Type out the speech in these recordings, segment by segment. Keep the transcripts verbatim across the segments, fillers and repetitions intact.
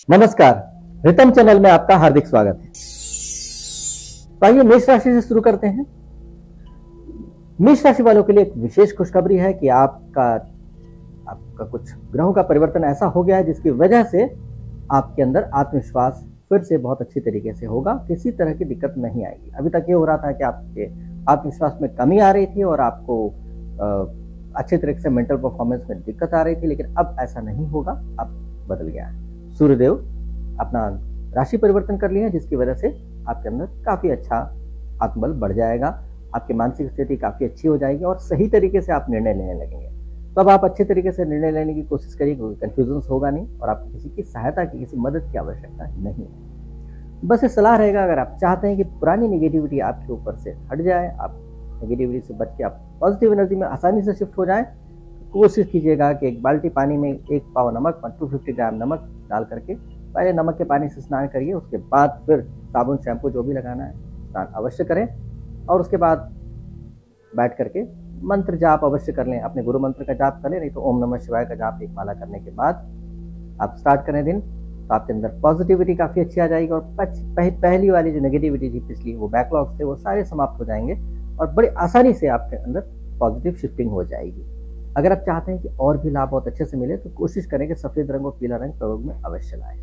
नमस्कार, रितम चैनल में आपका हार्दिक स्वागत है। तो आइए मेष राशि से शुरू करते हैं। मेष राशि वालों के लिए एक विशेष खुशखबरी है कि आपका आपका कुछ ग्रहों का परिवर्तन ऐसा हो गया है जिसकी वजह से आपके अंदर आत्मविश्वास फिर से बहुत अच्छी तरीके से होगा। किसी तरह की दिक्कत नहीं आएगी। अभी तक ये हो रहा था कि आपके आत्मविश्वास में कमी आ रही थी और आपको अच्छे तरीके से मेंटल परफॉर्मेंस में दिक्कत आ रही थी, लेकिन अब ऐसा नहीं होगा। अब बदल गया है। सूर्यदेव अपना राशि परिवर्तन कर लिया है, जिसकी वजह से आपके अंदर काफी अच्छा आत्मबल बढ़ जाएगा। आपकी मानसिक स्थिति काफी अच्छी हो जाएगी और सही तरीके से आप निर्णय लेने लगेंगे। तो अब आप अच्छे तरीके से निर्णय लेने की कोशिश करिए, क्योंकि कंफ्यूजन होगा नहीं और आपको किसी की सहायता की, किसी मदद की आवश्यकता नहीं है। बस ये सलाह रहेगा, अगर आप चाहते हैं कि पुरानी नेगेटिविटी आपके ऊपर से हट जाए, आप नेगेटिविटी से बच के आप पॉजिटिव एनर्जी में आसानी से शिफ्ट हो जाए, कोशिश कीजिएगा कि एक बाल्टी पानी में एक पाव नमक, दो सौ पचास ग्राम नमक डाल करके पहले नमक के पानी से स्नान करिए। उसके बाद फिर साबुन शैम्पू जो भी लगाना है स्नान अवश्य करें और उसके बाद बैठ करके मंत्र जाप अवश्य कर लें। अपने गुरु मंत्र का जाप करें, नहीं तो ओम नमः शिवाय का जाप एक माला करने के बाद आप स्टार्ट करें दिन, तो आपके अंदर पॉजिटिविटी काफ़ी अच्छी आ जाएगी और पहली वाली जो नेगेटिविटी थी पिछली, वो बैकलॉग्स थे, वो सारे समाप्त हो जाएंगे और बड़ी आसानी से आपके अंदर पॉजिटिव शिफ्टिंग हो जाएगी। अगर आप चाहते हैं कि और भी लाभ बहुत अच्छे से मिले, तो कोशिश करें कि सफेद रंग और पीला रंग प्रयोग में अवश्य लाएं।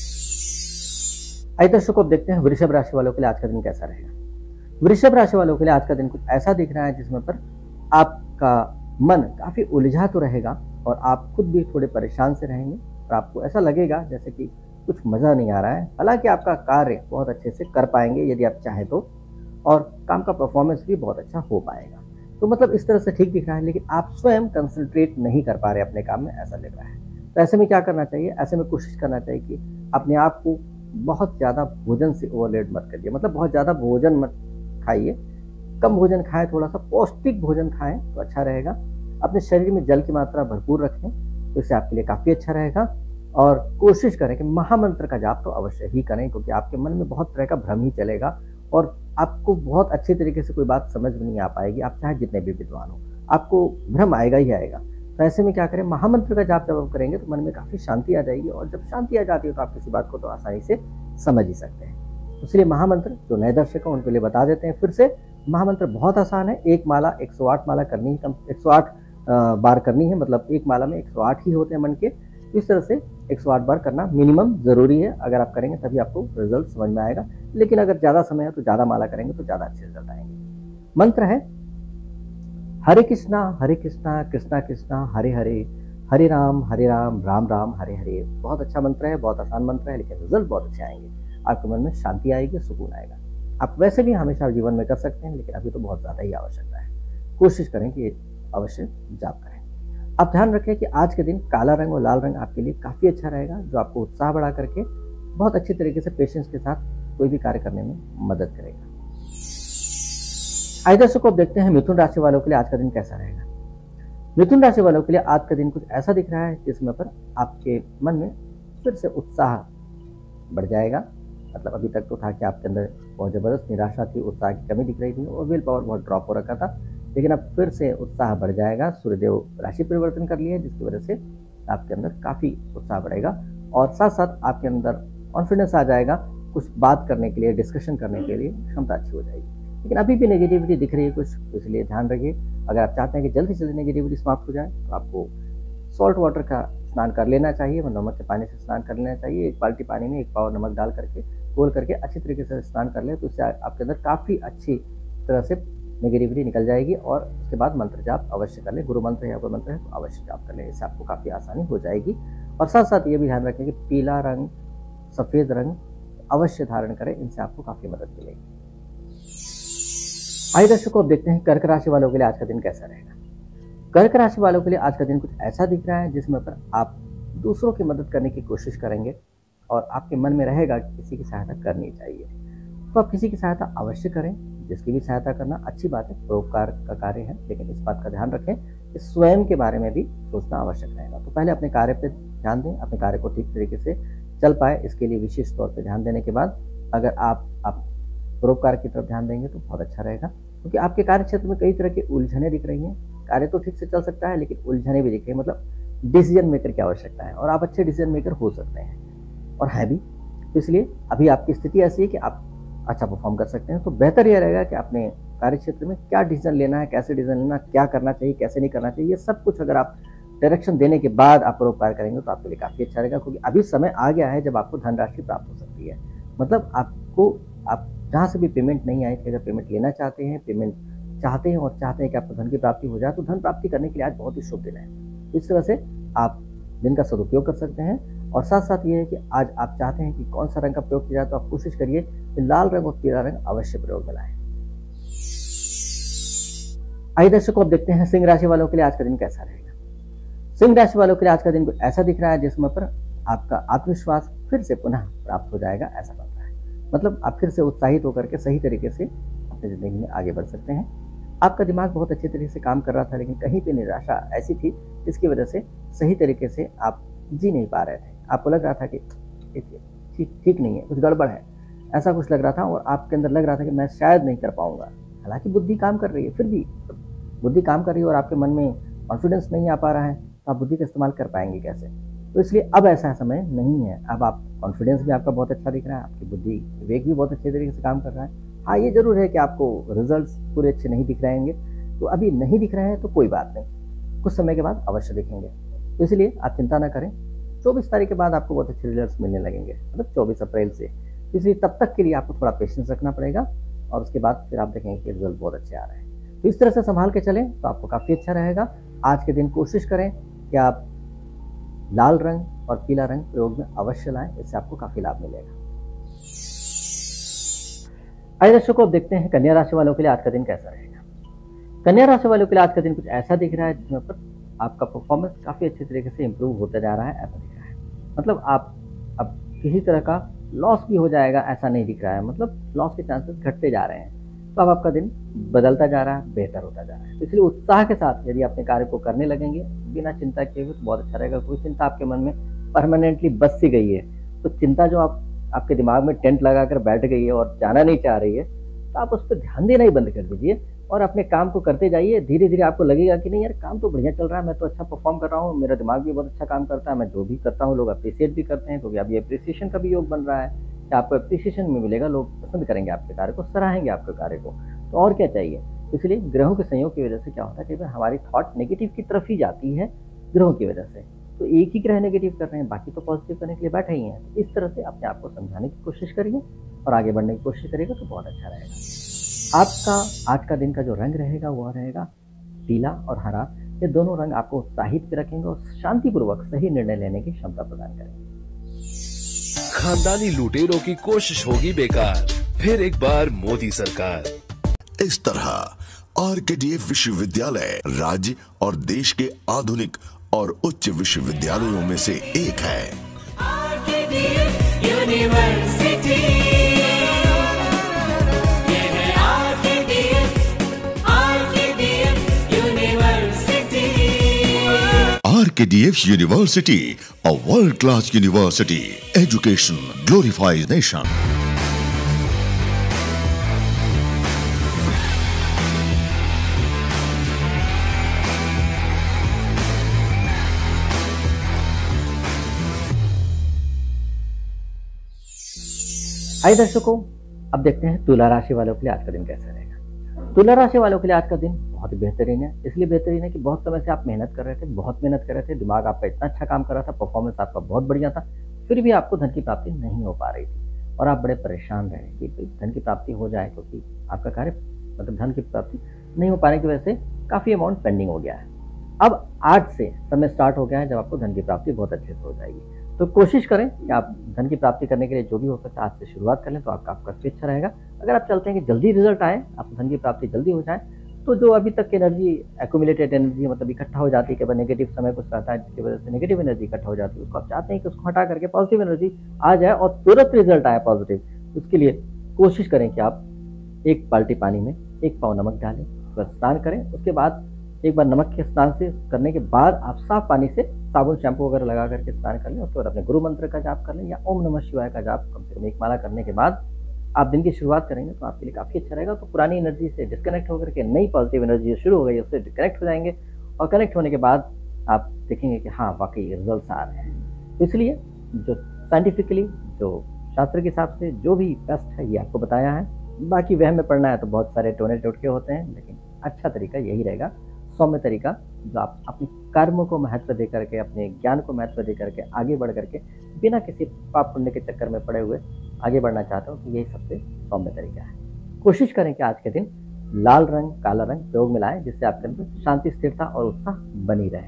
आइए दर्शकों, अब देखते हैं वृषभ राशि वालों के लिए आज का दिन कैसा रहेगा। वृषभ राशि वालों के लिए आज का दिन कुछ ऐसा दिख रहा है जिसमें पर आपका मन काफी उलझा तो रहेगा और आप खुद भी थोड़े परेशान से रहेंगे और आपको ऐसा लगेगा जैसे कि कुछ मजा नहीं आ रहा है। हालांकि आपका कार्य बहुत अच्छे से कर पाएंगे यदि आप चाहें तो, और काम का परफॉर्मेंस भी बहुत अच्छा हो पाएगा। तो मतलब इस तरह से ठीक दिख रहा है, लेकिन आप स्वयं कंसंट्रेट नहीं कर पा रहे अपने काम में, ऐसा लग रहा है। तो ऐसे में क्या करना चाहिए? ऐसे में कोशिश करना चाहिए कि अपने आप को बहुत ज़्यादा भोजन से ओवरलोड मत करिए। मतलब बहुत ज़्यादा भोजन मत खाइए, कम भोजन खाएं, थोड़ा सा पौष्टिक भोजन खाएं तो अच्छा रहेगा। अपने शरीर में जल की मात्रा भरपूर रखें, तो इससे आपके लिए काफ़ी अच्छा रहेगा। और कोशिश करें कि महामंत्र का जाप तो अवश्य ही करें, क्योंकि आपके मन में बहुत तरह का भ्रम ही चलेगा और आपको बहुत अच्छे तरीके से कोई बात समझ में नहीं आ पाएगी। आप चाहे जितने भी विद्वान हो, आपको भ्रम आएगा ही आएगा। तो ऐसे में क्या करें? महामंत्र का जाप जब आप करेंगे तो मन में काफ़ी शांति आ जाएगी और जब शांति आ जाती है तो आप किसी बात को तो आसानी से समझ ही सकते हैं। इसलिए महामंत्र जो नए दर्शक हैं उनके लिए बता देते हैं फिर से। महामंत्र बहुत आसान है। एक माला एक सौ आठ माला करनी है, एक सौ आठ बार करनी है। मतलब एक माला में एक सौ आठ ही होते हैं मन के। इस तरह से एक सौ आठ बार करना मिनिमम ज़रूरी है। अगर आप करेंगे तभी आपको रिजल्ट समझ में आएगा, लेकिन अगर ज़्यादा समय है तो ज़्यादा माला करेंगे तो ज़्यादा अच्छे रिजल्ट आएंगे। मंत्र है हरे कृष्णा हरे कृष्णा कृष्णा कृष्णा हरे हरे, हरे राम हरे राम राम राम हरे हरे। बहुत अच्छा मंत्र है, बहुत आसान मंत्र है, लेकिन रिजल्ट बहुत अच्छे आएंगे। आपके मन में शांति आएगी, सुकून आएगा। आप वैसे भी हमेशा जीवन में कर सकते हैं, लेकिन अभी तो बहुत ज़्यादा ही आवश्यकता है। कोशिश करें कि अवश्य जाप करें। आप ध्यान रखें कि आज के दिन काला रंग और लाल रंग आपके लिए काफ़ी अच्छा रहेगा, जो आपको उत्साह बढ़ा करके बहुत अच्छी तरीके से पेशेंस के साथ कोई भी कार्य करने में मदद करेगा। आइए दर्शकों, अब देखते हैं मिथुन राशि वालों के लिए आज का दिन कैसा रहेगा। मिथुन राशि वालों के लिए आज का दिन कुछ ऐसा दिख रहा है जिसमें पर आपके मन में फिर से उत्साह बढ़ जाएगा। मतलब अभी तक तो था कि आपके अंदर बहुत ज़बरदस्त निराशा थी, उत्साह की कमी दिख रही थी और विल पावर बहुत ड्रॉप हो रखा था, लेकिन अब फिर से उत्साह बढ़ जाएगा। सूर्यदेव राशि परिवर्तन कर लिए, जिसकी वजह से आपके अंदर काफ़ी उत्साह बढ़ेगा और साथ साथ आपके अंदर कॉन्फिडेंस आ जाएगा। कुछ बात करने के लिए, डिस्कशन करने के लिए क्षमता अच्छी हो जाएगी। लेकिन अभी भी नेगेटिविटी दिख रही है कुछ, तो इसलिए ध्यान रखिए। अगर आप चाहते हैं कि जल्दी से जल्दी नेगेटिविटी समाप्त हो जाए, तो आपको सॉल्ट वाटर का स्नान कर लेना चाहिए, नमक के पानी से स्नान कर लेना चाहिए। एक बाल्टी पानी में एक पाव नमक डाल करके घोल करके अच्छी तरीके से स्नान कर ले, तो इससे आपके अंदर काफ़ी अच्छी तरह से नेगेटिविटी निकल जाएगी। और उसके बाद मंत्र जाप अवश्य कर लें। गुरु मंत्र या कोई मंत्र है तो अवश्य जाप कर लें, इससे आपको काफ़ी आसानी हो जाएगी। और साथ साथ ये भी ध्यान रखें कि पीला रंग, सफ़ेद रंग अवश्य धारण करें, इनसे आपको काफ़ी मदद मिलेगी। आइए दर्शकों, अब देखते हैं कर्क राशि वालों के लिए आज का दिन कैसा रहेगा। कर्क राशि वालों के लिए आज का दिन कुछ ऐसा दिख रहा है जिसमें पर आप दूसरों की मदद करने की कोशिश करेंगे और आपके मन में रहेगा कि किसी की सहायता करनी चाहिए, तो आप किसी की सहायता अवश्य करें। जिसकी भी सहायता करना अच्छी बात है, परोपकार का कार्य है, लेकिन इस बात का ध्यान रखें कि स्वयं के बारे में भी सोचना आवश्यक रहेगा। तो पहले अपने कार्य पर ध्यान दें, अपने कार्य को ठीक तरीके से चल पाए, इसके लिए विशेष तौर पर ध्यान देने के बाद अगर आप आप परोपकार की तरफ ध्यान देंगे तो बहुत अच्छा रहेगा। क्योंकि आपके कार्य क्षेत्र में कई तरह की उलझने दिख रही हैं। कार्य तो ठीक से चल सकता है, लेकिन उलझने भी दिख रही है। मतलब डिसीजन मेकर की आवश्यकता है और आप अच्छे डिसीजन मेकर हो सकते हैं। और है भी। तो इसलिए अभी आपकी स्थिति ऐसी है कि आप अच्छा परफॉर्म कर सकते हैं। तो बेहतर ये रहेगा कि अपने कार्य क्षेत्र में क्या डिसीजन लेना है, कैसे डिसीजन लेना, क्या करना चाहिए, कैसे नहीं करना चाहिए, ये सब कुछ अगर आप डायरेक्शन देने के बाद आप परोपकार करेंगे तो आपके लिए काफ़ी अच्छा रहेगा। क्योंकि अभी समय आ गया है जब आपको धनराशि प्राप्त हो सकती है। मतलब आपको आप जहाँ से भी पेमेंट नहीं आई थी, अगर पेमेंट लेना चाहते हैं, पेमेंट चाहते हैं और चाहते हैं कि आपको धन की प्राप्ति हो जाए, तो धन प्राप्ति करने के लिए आज बहुत ही शुभ दिन है। इस तरह से आप दिन का सदुपयोग कर सकते हैं। और साथ साथ ये है कि आज आप चाहते हैं कि कौन सा रंग का प्रयोग किया जाए, तो आप कोशिश करिए कि लाल रंग और पीला रंग अवश्य प्रयोग में लाएं। आइए दर्शकों, अब देखते हैं सिंह राशि वालों के लिए आज का दिन कैसा रहेगा। सिंह राशि वालों के लिए आज का दिन कुछ ऐसा दिख रहा है जिसमें पर आपका आत्मविश्वास फिर से पुनः प्राप्त हो जाएगा, ऐसा लग रहा है। मतलब आप फिर से उत्साहित होकर के सही तरीके से अपनी जिंदगी में आगे बढ़ सकते हैं। आपका दिमाग बहुत अच्छे तरीके से काम कर रहा था, लेकिन कहीं पे निराशा ऐसी थी जिसकी वजह से सही तरीके से आप जी नहीं पा रहे थे। आपको लग रहा था कि ठीक ठीक नहीं है, कुछ गड़बड़ है, ऐसा कुछ लग रहा था। और आपके अंदर लग रहा था कि मैं शायद नहीं कर पाऊंगा। हालांकि बुद्धि काम कर रही है, फिर भी बुद्धि काम कर रही है और आपके मन में कॉन्फिडेंस नहीं आ पा रहा है, तो आप बुद्धि का इस्तेमाल कर पाएंगे कैसे। तो इसलिए अब ऐसा समय नहीं है। अब आप कॉन्फिडेंस भी आपका बहुत अच्छा दिख रहा है, आपकी बुद्धि विवेक भी बहुत अच्छे तरीके से काम कर रहा है। हाँ, ये जरूर है कि आपको रिजल्ट्स पूरे अच्छे नहीं दिख रहेंगे। तो अभी नहीं दिख रहे हैं तो कोई बात नहीं, कुछ समय के बाद अवश्य दिखेंगे। तो इसलिए आप चिंता ना करें। चौबीस तारीख के बाद आपको बहुत अच्छे रिजल्ट्स मिलने लगेंगे, मतलब चौबीस अप्रैल से। इसलिए तब तक के लिए आपको थोड़ा पेशेंस रखना पड़ेगा और उसके बाद फिर आप देखेंगे कि रिजल्ट बहुत अच्छे आ रहे हैं। तो इस तरह से संभाल के चलें तो आपको काफ़ी अच्छा रहेगा। आज के दिन कोशिश करें कि आप लाल रंग और पीला रंग प्रयोग में अवश्य लाएं, इससे आपको काफ़ी लाभ मिलेगा। आइए दर्शकों, देखते हैं कन्या राशि वालों के लिए आज का दिन कैसा रहेगा। कन्या राशि वालों के लिए आज का दिन कुछ ऐसा दिख रहा है जिसमें पर आपका परफॉर्मेंस काफ़ी अच्छे तरीके से इंप्रूव होता जा रहा है, ऐसा दिख रहा है। मतलब आप अब किसी तरह का लॉस भी हो जाएगा ऐसा नहीं दिख रहा है, मतलब लॉस के चांसेस घटते जा रहे हैं। तो अब आपका दिन बदलता जा रहा है, बेहतर होता जा रहा है। तो इसलिए उत्साह के साथ यदि अपने कार्य को करने लगेंगे बिना चिंता किए हुए तो बहुत अच्छा रहेगा। कोई चिंता आपके मन में परमानेंटली बस सी गई है, तो चिंता जो आप आपके दिमाग में टेंट लगाकर बैठ गई है और जाना नहीं चाह रही है, तो आप उस पर ध्यान देना ही बंद कर दीजिए और अपने काम को करते जाइए। धीरे धीरे आपको लगेगा कि नहीं यार, काम तो बढ़िया चल रहा है, मैं तो अच्छा परफॉर्म कर रहा हूँ, मेरा दिमाग भी बहुत अच्छा काम करता है, मैं जो भी करता हूँ लोग अप्रिशिएट भी करते हैं। क्योंकि अभी अप्रिसिएशन का भी योग बन रहा है कि आपको अप्रिसिएशन में मिलेगा, लोग पसंद करेंगे आपके कार्य को, सराहेंगे आपके कार्य को। तो और क्या चाहिए। इसलिए ग्रहों के संयोग की वजह से क्या होता है कि हमारी थॉट नेगेटिव की तरफ ही जाती है ग्रहों की वजह से। तो एक ही ग्रह नेगेटिव कर रहे हैं, बाकी तो पॉजिटिव करने के लिए बैठे ही हैं। इस तरह से अपने आप को समझाने की कोशिश करिए और आगे बढ़ने की कोशिश करिएगा तो बहुत अच्छा रहेगा। आपका आज का दिन का जो रंग रहेगा वह रहेगा पीला और हरा। ये दोनों रंग आपको उत्साहित भी रखेंगे और शांतिपूर्वक सही निर्णय लेने की क्षमता प्रदान करेंगे। खानदानी लुटेरों की कोशिश होगी बेकार, फिर एक बार मोदी सरकार। इस तरह आरकेडीएफ विश्वविद्यालय राज्य और देश के आधुनिक और उच्च विश्वविद्यालयों में से एक है। आरकेडीएफ यूनिवर्सिटी, ये है RKDF, RKDF university. RKDF university, a world-class university. Education glorifies nation. आइए दर्शकों, अब देखते हैं तुला राशि वालों के लिए आज का दिन कैसा रहेगा। तुला राशि वालों के लिए आज का दिन बहुत ही बेहतरीन है। इसलिए बेहतरीन है कि बहुत समय से आप मेहनत कर रहे थे, बहुत मेहनत कर रहे थे, दिमाग आपका इतना अच्छा काम कर रहा था, परफॉर्मेंस आपका बहुत बढ़िया था, फिर भी आपको धन की प्राप्ति नहीं हो पा रही थी और आप बड़े परेशान रहे कि धन की प्राप्ति हो जाए, क्योंकि आपका कार्य मतलब धन की प्राप्ति नहीं हो पाने की वजह से काफ़ी अमाउंट पेंडिंग हो गया है। अब आज से समय स्टार्ट हो गया है जब आपको धन की प्राप्ति बहुत अच्छे से हो जाएगी। तो कोशिश करें कि आप धन की प्राप्ति करने के लिए जो भी हो सकता है आज से शुरुआत कर लें, तो आपका काफ़ी अच्छा रहेगा। अगर आप चाहते हैं कि जल्दी रिजल्ट आए, आपको धन की प्राप्ति जल्दी हो जाए, तो जो अभी तक की एनर्जी एक्यूमुलेटेड एनर्जी मतलब इकट्ठा हो जाती है कि नेगेटिव समय कुछ रहता है जिसकी वजह से नेगेटिव एनर्जी इकट्ठा हो जाती है, उसको आप चाहते हैं कि उसको हटा करके पॉजिटिव एनर्जी आ जाए और तुरंत रिजल्ट आए पॉजिटिव। उसके लिए कोशिश करें कि आप एक बाल्टी पानी में एक पाव नमक डालें, उसके बाद स्नान करें। उसके बाद एक बार नमक के स्नान से करने के बाद आप साफ पानी से साबुन शैम्पू वगैरह लगा करके स्नान कर लें। उसके बाद अपने गुरु मंत्र का जाप कर लें या ओम नमः शिवाय का जाप कम से कम एक माला करने के बाद आप दिन की शुरुआत करेंगे तो आपके लिए काफ़ी अच्छा रहेगा। तो पुरानी एनर्जी से डिस्कनेक्ट होकर के नई पॉजिटिव एनर्जी शुरू हो गई, उससे कनेक्ट हो जाएंगे और कनेक्ट होने के बाद आप देखेंगे कि हाँ वाकई रिजल्ट आ रहे हैं। तो इसलिए जो साइंटिफिकली जो शास्त्र के हिसाब से जो भी बेस्ट है ये आपको बताया है। बाकी वह में पढ़ना है तो बहुत सारे टोने टोटके होते हैं, लेकिन अच्छा तरीका यही रहेगा, सौम्य तरीका, जो आप अपने कर्म को महत्व दे करके, अपने ज्ञान को महत्व दे करके आगे बढ़ करके बिना किसी पाप पुण्य के चक्कर में पड़े हुए आगे बढ़ना चाहते हो तो यही सबसे सौम्य तरीका है। कोशिश करें कि आज के दिन लाल रंग काला रंग प्रयोग में लाएं, जिससे आपके अंदर शांति, स्थिरता और उत्साह बनी रहे।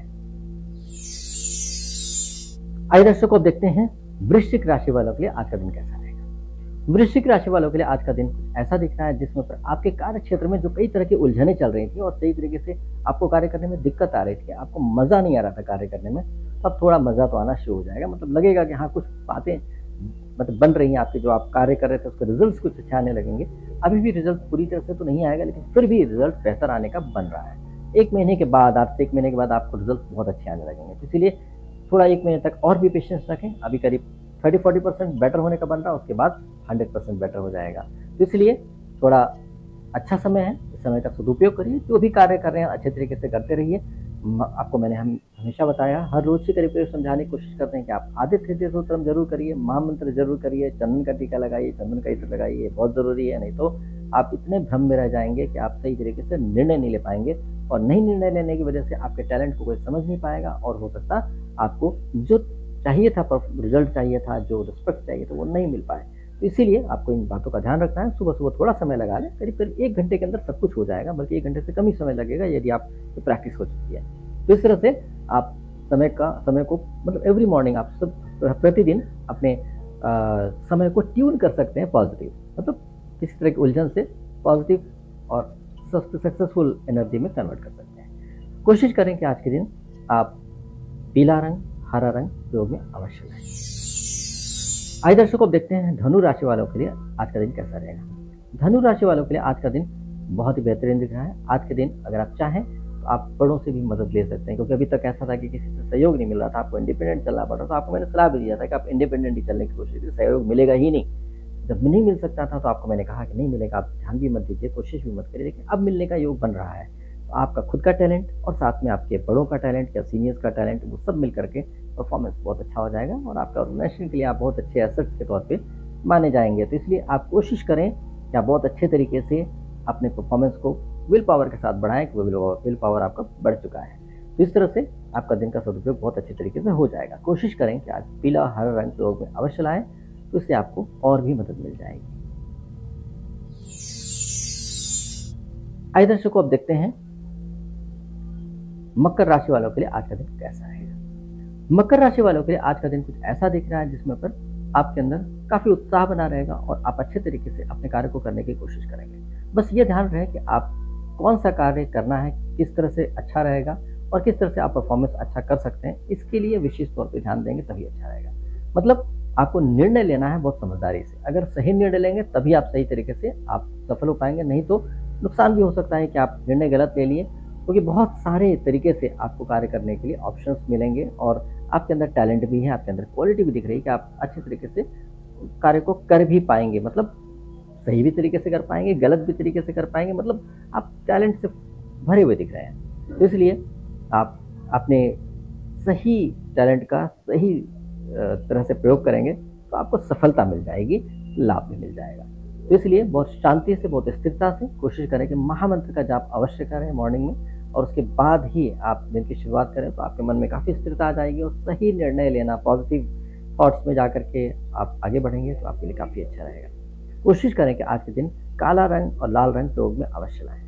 आइए दर्शकों, देखते हैं वृश्चिक राशि वालों के लिए आज का दिन कैसा रहेगा। वृश्चिक राशि वालों के लिए आज का दिन कुछ ऐसा दिख रहा है जिसमें पर आपके कार्य क्षेत्र में जो कई तरह की उलझनें चल रही थी और सही तरीके से आपको कार्य करने में दिक्कत आ रही थी, आपको मजा नहीं आ रहा था कार्य करने में, तब थोड़ा मजा तो आना शुरू हो जाएगा। मतलब लगेगा कि हाँ कुछ बातें मतलब बन रही हैं आपके, जो आप कार्य कर रहे थे उसके रिजल्ट कुछ अच्छे आने लगेंगे। अभी भी रिजल्ट पूरी तरह से तो नहीं आएगा, लेकिन फिर भी रिजल्ट बेहतर आने का बन रहा है। एक महीने के बाद, आज से एक महीने के बाद आपको रिजल्ट बहुत अच्छे आने लगेंगे, तो इसीलिए थोड़ा एक महीने तक और भी पेशेंस रखें। अभी करीब थर्टी फोर्टी परसेंट बेटर होने का बन रहा है, उसके बाद हंड्रेड परसेंट बेटर हो जाएगा। तो इसलिए थोड़ा अच्छा समय है, इस समय का सदुपयोग करिए। जो भी कार्य कर रहे हैं अच्छे तरीके से करते रहिए। आपको मैंने हम हमेशा बताया, हर रोज के करीब करीब समझाने की कोशिश करते हैं कि आप आदित्य हृदय सूत्रम जरूर करिए, महामंत्र जरूर करिए, चंदन का टीका लगाइए, चंदन का इत्र लगाइए, बहुत जरूरी है। नहीं तो आप इतने भ्रम में रह जाएंगे कि आप सही तरीके से निर्णय नहीं ले पाएंगे, और नहीं निर्णय लेने की वजह से आपके टैलेंट को कोई समझ नहीं पाएगा, और हो सकता आपको जो चाहिए था, रिजल्ट चाहिए था, जो रिस्पेक्ट चाहिए था, वो नहीं मिल पाए। तो इसीलिए आपको इन बातों का ध्यान रखना है। सुबह सुबह थोड़ा समय लगा लें, करीब करीब एक घंटे के अंदर सब कुछ हो जाएगा, बल्कि एक घंटे से कम ही समय लगेगा यदि आप प्रैक्टिस हो चुकी है। तो इस तरह से आप समय का समय को मतलब एवरी मॉर्निंग आप सब प्रतिदिन अपने आ, समय को ट्यून कर सकते हैं पॉजिटिव, मतलब किसी तरह की उलझन से पॉजिटिव और सक्सेसफुल एनर्जी में कन्वर्ट कर सकते हैं। कोशिश करें कि आज के दिन आप पीला रंग, हरा रंग प्रयोग में अवश्य लाएं। आइए दर्शकों, देखते हैं धनु राशि वालों के लिए आज का दिन कैसा रहेगा। धनु राशि वालों के लिए आज का दिन बहुत ही बेहतरीन दिख रहा है। आज के दिन अगर आप चाहें तो आप बड़ों से भी मदद ले सकते हैं, क्योंकि अभी तक ऐसा था कि किसी से सहयोग नहीं मिल रहा था, आपको इंडिपेंडेंट चलना पड़ रहा था। आपको मैंने सलाह भी दिया था कि आप इंडिपेंडेंट ही चलने की कोशिश कीजिए, सहयोग मिलेगा ही नहीं। जब नहीं मिल सकता था तो आपको मैंने कहा कि नहीं मिलेगा, आप ध्यान भी मत दीजिए, कोशिश भी मत करिए, लेकिन अब मिलने का योग बन रहा है। तो आपका खुद का टैलेंट और साथ में आपके बड़ों का टैलेंट या सीनियर्स का टैलेंट, वो सब मिल करके परफॉर्मेंस बहुत अच्छा हो जाएगा, और आपका ऑर्गेनाइजेशन के लिए आप बहुत अच्छे एसेट्स के तौर पे माने जाएंगे। तो इसलिए आप कोशिश करें कि आप बहुत अच्छे तरीके से अपने परफॉर्मेंस को विल पावर के साथ बढ़ाएं, कि विल पावर आपका बढ़ चुका है। तो इस तरह से आपका दिन का सदुपयोग बहुत अच्छे तरीके से हो जाएगा। कोशिश करें कि आज पीला हरा रंग प्रयोग में अवश्य लाएं, तो इससे आपको और भी मदद मिल जाएगी। आइए दर्शकों, अब देखते हैं मकर राशि वालों के लिए आज का दिन कैसा रहेगा। मकर राशि वालों के लिए आज का दिन कुछ ऐसा दिख रहा है जिसमें पर आपके अंदर काफी उत्साह बना रहेगा, और आप अच्छे तरीके से अपने कार्य को करने की कोशिश करेंगे। बस ये ध्यान रहे कि आप कौन सा कार्य करना है, किस तरह से अच्छा रहेगा, और किस तरह से आप परफॉर्मेंस अच्छा कर सकते हैं, इसके लिए विशेष तौर पर ध्यान देंगे तभी अच्छा रहेगा। मतलब आपको निर्णय लेना है बहुत समझदारी से। अगर सही निर्णय लेंगे तभी आप सही तरीके से आप सफल हो पाएंगे, नहीं तो नुकसान भी हो सकता है कि आप निर्णय गलत ले लिए, क्योंकि तो बहुत सारे तरीके से आपको कार्य करने के लिए ऑप्शंस मिलेंगे, और आपके अंदर टैलेंट भी है, आपके अंदर क्वालिटी भी दिख रही है कि आप अच्छे तरीके से कार्य को कर भी पाएंगे। मतलब सही भी तरीके से कर पाएंगे, गलत भी तरीके से कर पाएंगे, मतलब आप टैलेंट से भरे हुए दिख रहे हैं। तो इसलिए आप अपने सही टैलेंट का सही तरह से प्रयोग करेंगे तो आपको सफलता मिल जाएगी, लाभ भी मिल जाएगा। तो इसलिए बहुत शांति से, बहुत स्थिरता से कोशिश करें कि महामंत्र का जाप अवश्य करें मॉर्निंग में, और उसके बाद ही आप दिन की शुरुआत करें, तो आपके मन में काफ़ी स्थिरता आ जाएगी, और सही निर्णय लेना, पॉजिटिव थॉट्स में जा करके आप आगे बढ़ेंगे तो आपके लिए काफ़ी अच्छा रहेगा। कोशिश करें कि आज के दिन काला रंग और लाल रंग प्रयोग में अवश्य लाएं।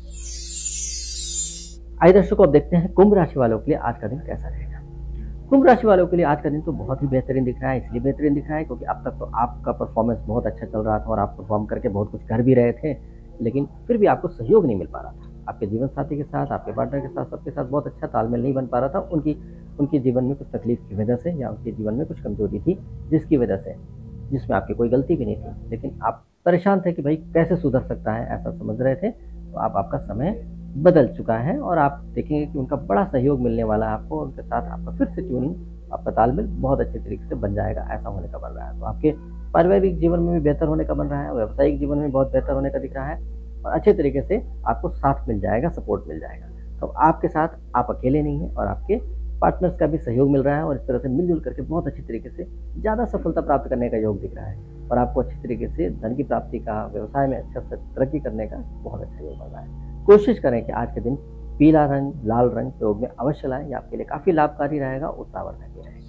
आइए दर्शकों, अब देखते हैं कुंभ राशि वालों के लिए आज का दिन कैसा रहेगा। कुंभ राशि वालों के लिए आज का दिन तो बहुत ही बेहतरीन दिख रहा है। इसलिए बेहतरीन दिख रहा है क्योंकि अब तक तो आपका परफॉर्मेंस बहुत अच्छा चल रहा था, और आप परफॉर्म करके बहुत कुछ कर भी रहे थे, लेकिन फिर भी आपको सहयोग नहीं मिल पा रहा था। आपके जीवन साथी के साथ, आपके पार्टनर के साथ, सबके साथ बहुत अच्छा तालमेल नहीं बन पा रहा था। उनकी उनके जीवन में कुछ तकलीफ की वजह से, या उनके जीवन में कुछ कमजोरी थी जिसकी वजह से, जिसमें आपकी कोई गलती भी नहीं थी, लेकिन आप परेशान थे कि भाई कैसे सुधर सकता है, ऐसा समझ रहे थे। तो आप आपका समय बदल चुका है, और आप देखेंगे कि उनका बड़ा सहयोग मिलने वाला है आपको। उनके साथ आपका फिर से ट्यूनिंग, आपका तालमेल बहुत अच्छे तरीके से बन जाएगा, ऐसा होने का बन रहा है। तो आपके पारिवारिक जीवन में भी बेहतर होने का बन रहा है, व्यावसायिक जीवन में बहुत बेहतर होने का दिख रहा है, और अच्छे तरीके से आपको साथ मिल जाएगा, सपोर्ट मिल जाएगा। तो आपके साथ आप अकेले नहीं हैं, और आपके पार्टनर्स का भी सहयोग मिल रहा है और इस तरह से मिलजुल करके बहुत अच्छी तरीके से ज़्यादा सफलता प्राप्त करने का योग दिख रहा है और आपको अच्छी तरीके से धन की प्राप्ति का, व्यवसाय में अच्छा से तरक्की करने का बहुत अच्छा योग बन रहा है। कोशिश करें कि आज के दिन पीला रंग, लाल रंग प्रयोग में अवश्य लाएं, ये आपके लिए काफ़ी लाभकारी रहेगा, उत्साहवर्धक भी रहेगा।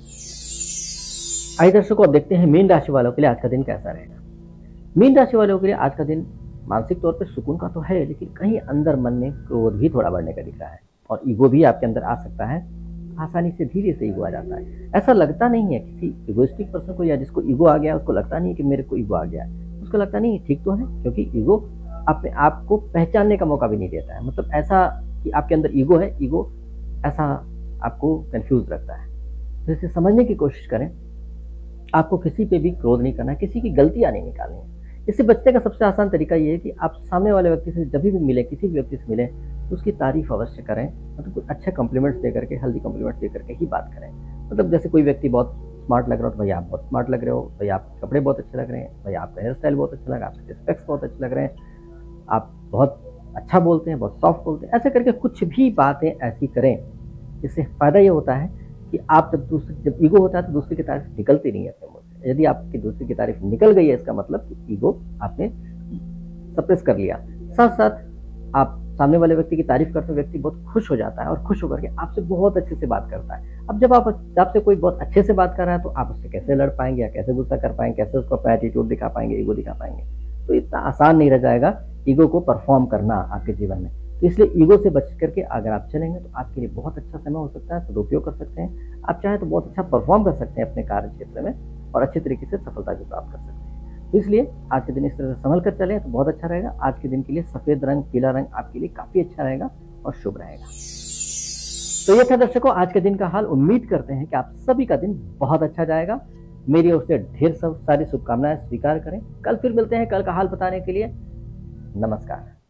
आइए दर्शकों, अब देखते हैं मीन राशि वालों के लिए आज का दिन कैसा रहेगा। मीन राशि वालों के लिए आज का दिन मानसिक तौर पर सुकून का तो है, लेकिन कहीं अंदर मन में क्रोध भी थोड़ा बढ़ने का दिख रहा है और ईगो भी आपके अंदर आ सकता है। आसानी से धीरे से ईगो आ जाता है। ऐसा लगता नहीं है किसी इगोइस्टिक पर्सन को या जिसको ईगो आ गया उसको लगता नहीं है कि मेरे को ईगो आ गया है, उसको लगता नहीं है ठीक तो है, क्योंकि ईगो अपने आप को पहचानने का मौका भी नहीं देता है। मतलब ऐसा कि आपके अंदर ईगो है, ईगो ऐसा आपको कंफ्यूज रखता है। तो इसे समझने की कोशिश करें। आपको किसी पे भी क्रोध नहीं करना है, किसी की गलतियां नहीं निकालनी है। इससे बचने का सबसे आसान तरीका ये है कि आप सामने वाले व्यक्ति से जब भी मिले, किसी भी व्यक्ति से मिले तो उसकी तारीफ अवश्य करें, मतलब कुछ अच्छे कॉम्प्लीमेंट्स दे करके, हेल्दी कॉम्प्लीमेंट्स दे करके ही बात करें। मतलब जैसे कोई व्यक्ति बहुत स्मार्ट लग रहा हो तो भैया आप बहुत स्मार्ट लग रहे हो, भैया आपके कपड़े बहुत अच्छे लग रहे हैं, भैया आपका हेयर स्टाइल बहुत अच्छा लगा, आपके स्पेक्स बहुत अच्छे लग रहे हैं, आप बहुत अच्छा बोलते हैं, बहुत सॉफ्ट बोलते हैं। ऐसे करके कुछ भी बातें ऐसी करें, इससे फ़ायदा ये होता है कि आप जब दूसरे जब ईगो होता है तो दूसरे की तारीफ निकलती नहीं है अपने मुँह से। यदि आपकी दूसरे की तारीफ निकल गई है, इसका मतलब कि ईगो आपने सप्रेस कर लिया। साथ साथ आप सामने वाले व्यक्ति की तारीफ करते हुए व्यक्ति बहुत खुश हो जाता है और खुश होकर के आपसे बहुत अच्छे से बात करता है। अब जब आप आपसे कोई बहुत अच्छे से बात कर रहा है तो आप उससे कैसे लड़ पाएंगे या कैसे गुस्सा कर पाएंगे, कैसे उसको अपना एटीट्यूड दिखा पाएंगे, ईगो दिखा पाएंगे। तो इतना आसान नहीं रह जाएगा ईगो को परफॉर्म करना आपके जीवन में। तो इसलिए ईगो से बच करके अगर आप चलेंगे तो आपके लिए बहुत अच्छा समय हो सकता है, सदुपयोग कर सकते हैं। आप चाहें तो बहुत अच्छा परफॉर्म कर सकते हैं अपने कार्य क्षेत्र में और अच्छे तरीके से सफलता भी प्राप्त कर सकते हैं। तो इसलिए आज के दिन इस तरह से संभल कर चलें तो बहुत अच्छा रहेगा। आज के दिन के लिए सफ़ेद रंग, पीला रंग आपके लिए काफ़ी अच्छा रहेगा और शुभ रहेगा। तो ये था दर्शकों आज के दिन का हाल। उम्मीद करते हैं कि आप सभी का दिन बहुत अच्छा जाएगा। मेरी ओर से ढेर सब सारी शुभकामनाएं स्वीकार करें। कल फिर मिलते हैं कल का हाल बताने के लिए। नमस्कार।